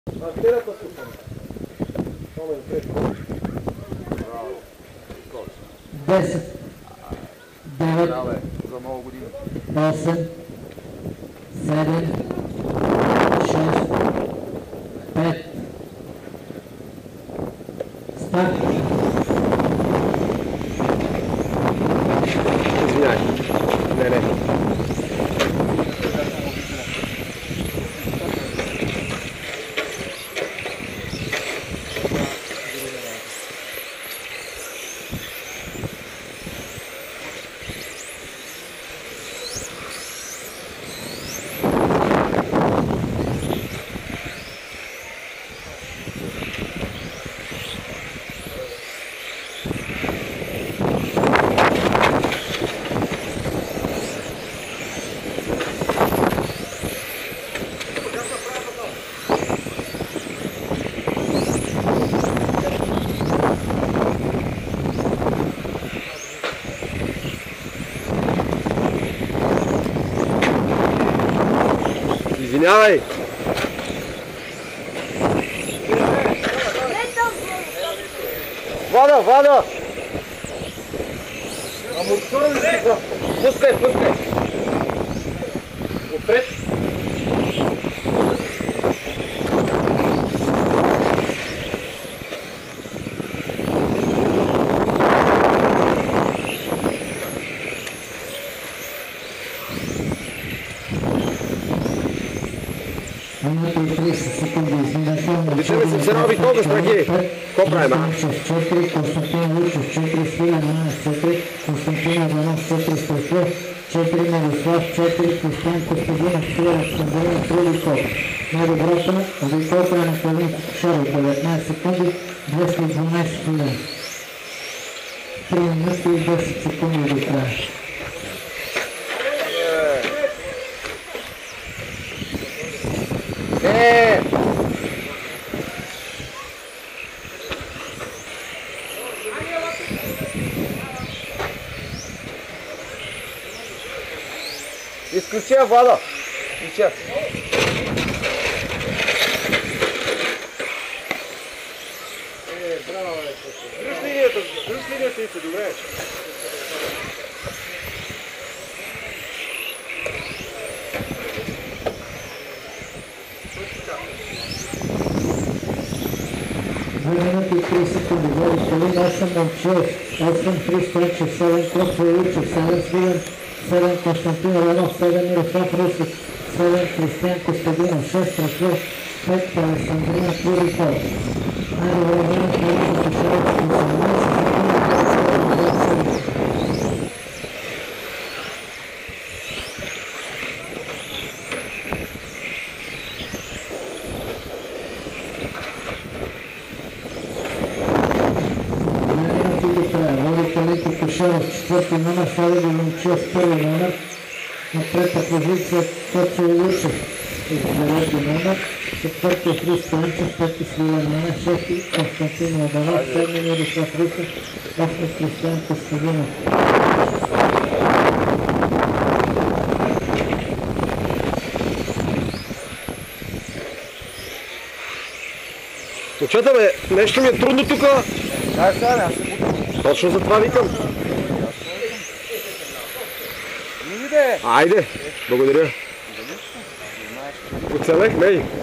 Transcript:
Терата супа. Момент, 10, 9, за много години. 8, 7, 6, 5, старт. Извиняй. Не. Извинявай! Вода! Амортизора ли си? Пускай! Отпред! Обичаме се все нови колко страхи. Какво правим, а? 4, Константин Лучев, 4, Свилен Манев, 4, Константин Иванов, 4, Стойков, 4, Мирослав, 4, Кристиан Костадинов, 3, Александрина, 3, Виков. Най-добрата Виков е на Калин Кокшаров, 19 секунди, 212 хиляди. 3 минути и 10 секунди до края. Изключи я, Владо! Изключи. Браво, Дръж линията и се, добре. Минути и 30 секунди, води Калин, 8 Момчев, 8 Христо, 7 Коцо Лучев, 7 Свилен, 7 Константин Иванов, 7 Мирослав Русев, 7 Кристиан Костадинов, 6 Траков, 5 Александрина, 3 Виков. Най-добре време Калин Кокшаров, 18 секунди, 27. Води Калин Кокшаров, 4 номер, Слави Момчев, 1 номер. На трета позиция Коцо Лучев, 9 номер. 4 Христо Анчев, 5 Свилен Манев, 6 Константин Иванов, 7 Мирослав Русев, 8 Кристиан Костадинов. Момчета, бе, нещо ми е трудно тука. Да, сега, аз се бутам. Точно за това викам. Иде! Айде, благодаря. Оцелех, мей.